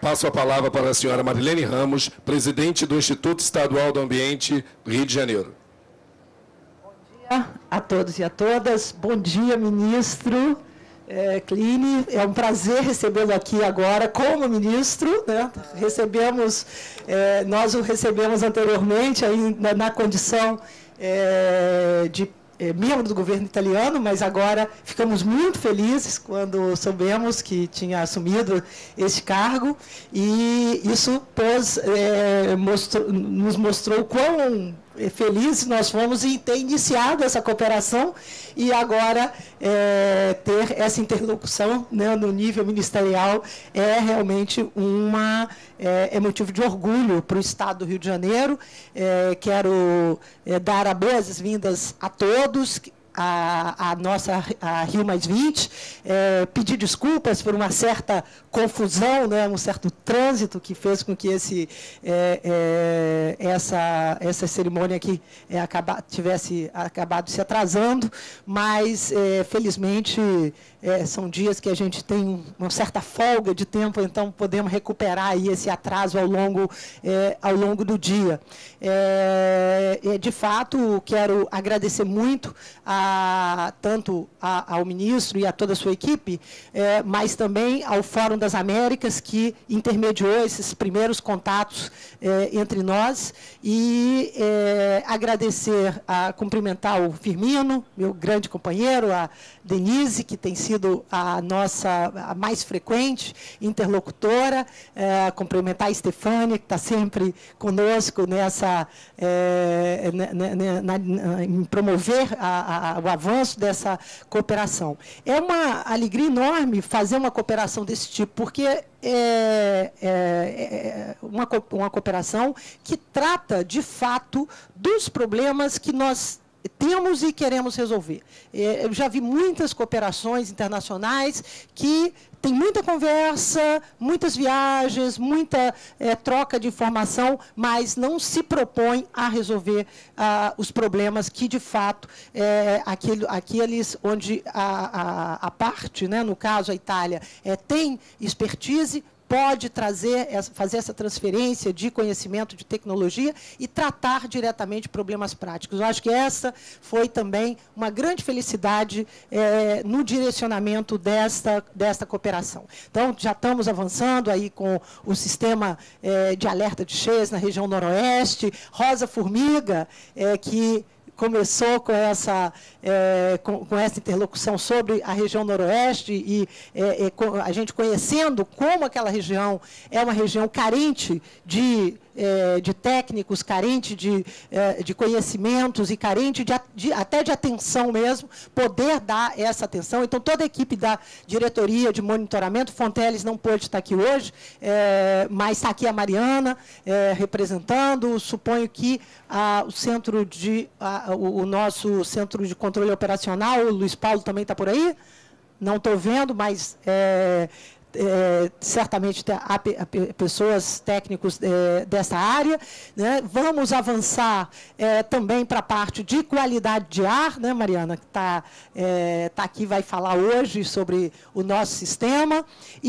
Passo a palavra para a senhora Marilene Ramos, presidente do Instituto Estadual do Ambiente do Rio de Janeiro. Bom dia a todos e a todas. Bom dia, ministro Cline. É um prazer recebê-lo aqui agora como ministro, né? Nós o recebemos anteriormente aí na condição de membro do governo italiano, mas agora ficamos muito felizes quando soubemos que tinha assumido esse cargo, e isso nos mostrou quão felizes nós fomos em ter iniciado essa cooperação e agora ter essa interlocução, né, no nível ministerial é realmente é motivo de orgulho para o Estado do Rio de Janeiro. Quero dar as boas-vindas a todos, a Rio+20, pedir desculpas por uma certa confusão, né, um certo trânsito que fez com que essa cerimônia aqui tivesse acabado se atrasando, mas, felizmente, são dias que a gente tem uma certa folga de tempo, então podemos recuperar aí esse atraso ao longo do dia. De fato, quero agradecer muito tanto ao ministro e a toda a sua equipe, mas também ao Fórum das Américas, que intermediou esses primeiros contatos entre nós, e cumprimentar o Firmino, meu grande companheiro, a Denise, que tem sido a mais frequente interlocutora, cumprimentar a Estefânia, que está sempre conosco em promover o avanço dessa cooperação. É uma alegria enorme fazer uma cooperação desse tipo, porque uma cooperação que trata, de fato, dos problemas que nós temos e queremos resolver. Eu já vi muitas cooperações internacionais que tem muita conversa, muitas viagens, muita troca de informação, mas não se propõe a resolver os problemas que, de fato, aqueles onde a parte, né, no caso a Itália, tem expertise, pode fazer essa transferência de conhecimento, de tecnologia e tratar diretamente problemas práticos. Eu acho que essa foi também uma grande felicidade no direcionamento desta cooperação. Então, já estamos avançando aí com o sistema de alerta de cheias na região noroeste, Rosa Formiga, que começou com essa interlocução sobre a região noroeste e a gente conhecendo como aquela região é uma região carente de técnicos, carente de conhecimentos e carente até de atenção mesmo, poder dar essa atenção. Então, toda a equipe da diretoria de monitoramento, Fonteles não pôde estar aqui hoje, mas está aqui a Mariana representando. Suponho que o nosso centro de controle operacional, o Luiz Paulo também está por aí? Não estou vendo, mas certamente há pessoas técnicos dessa área, né? Vamos avançar também para a parte de qualidade de ar, né, Mariana, que está aqui, vai falar hoje sobre o nosso sistema,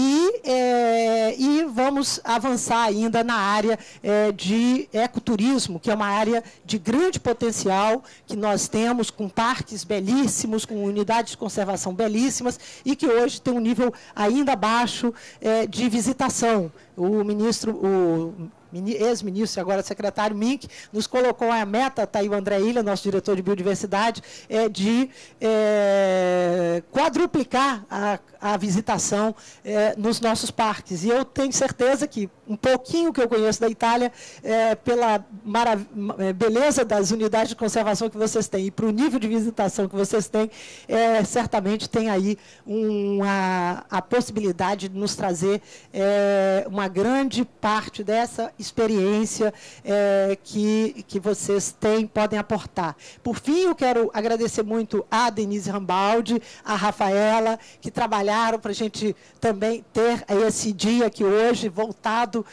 e vamos avançar ainda na área de ecoturismo, que é uma área de grande potencial que nós temos, com parques belíssimos, com unidades de conservação belíssimas, e que hoje tem um nível ainda abaixo de visitação. O ex-ministro, agora secretário Mink, nos colocou a meta, está aí o André Ilha, nosso diretor de biodiversidade, de quadruplicar a visitação nos nossos parques. E eu tenho certeza que um pouquinho que eu conheço da Itália, pela beleza das unidades de conservação que vocês têm e para o nível de visitação que vocês têm, certamente tem aí a possibilidade de nos trazer uma grande parte dessa experiência que vocês podem aportar. Por fim, eu quero agradecer muito a Denise Rambaldi, a Rafaela, que trabalharam para a gente também ter esse dia aqui hoje, voltado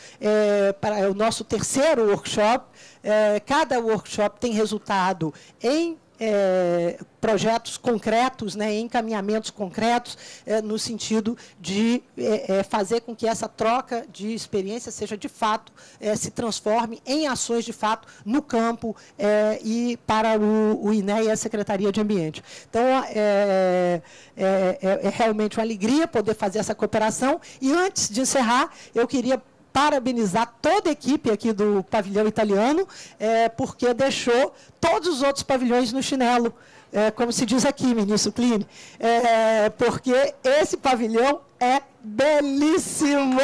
para o nosso terceiro workshop. Cada workshop tem resultado em projetos concretos, né, encaminhamentos concretos, no sentido de fazer com que essa troca de experiência seja, de fato, se transforme em ações, de fato, no campo e para o INEA e a Secretaria de Ambiente. Então, é realmente uma alegria poder fazer essa cooperação. E, antes de encerrar, eu queria parabenizar toda a equipe aqui do pavilhão italiano, porque deixou todos os outros pavilhões no chinelo, como se diz aqui, ministro Cline, porque esse pavilhão é belíssimo.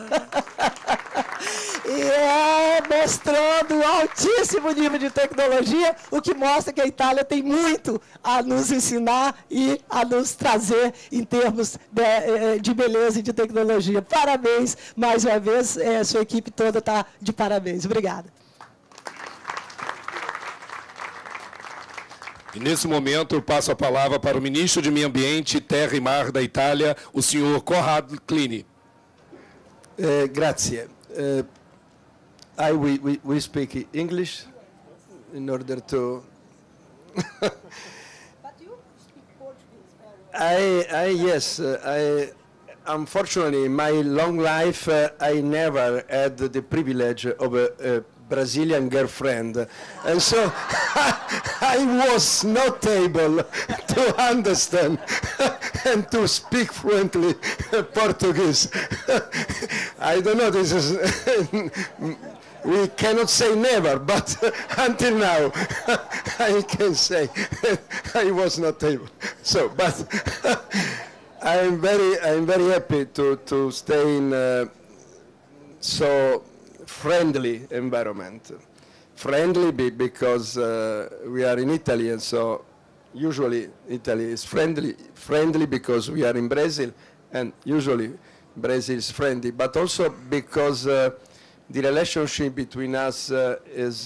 E mostrando altíssimo nível de tecnologia, o que mostra que a Itália tem muito a nos ensinar e a nos trazer em termos de beleza e de tecnologia. Parabéns, mais uma vez, sua equipe toda está de parabéns. Obrigada. E, nesse momento, eu passo a palavra para o ministro de Meio Ambiente, Terra e Mar da Itália, o senhor Corrado Clini. Grazie. We speak English in order to... But you speak Portuguese very well. Yes. Unfortunately, in my long life, I never had the privilege of a Brazilian girlfriend, and so I was not able to understand and to speak fluently Portuguese. I don't know, this is, we cannot say never, but until now I can say I was not able. So, but I'm very happy to stay in so friendly environment. Friendly because we are in Italy, and so usually Italy is friendly because we are in Brazil, and usually Brazil is friendly, but also because the relationship between us is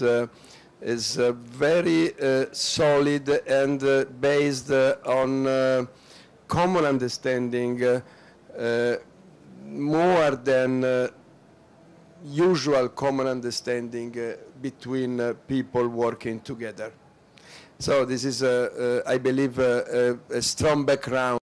very solid and based on common understanding, more than usual common understanding between people working together. So this is, I believe, a strong background